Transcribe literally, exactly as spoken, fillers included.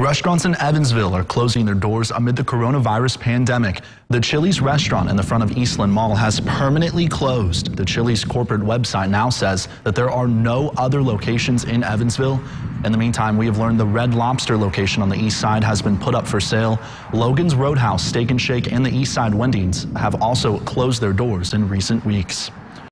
Restaurants in Evansville are closing their doors amid the coronavirus pandemic. The Chili's restaurant in the front of Eastland Mall has permanently closed. The Chili's corporate website now says that there are no other locations in Evansville. In the meantime, we have learned the Red Lobster location on the east side has been put up for sale. Logan's Roadhouse, Steak and Shake, and the East Side Wendy's have also closed their doors in recent weeks.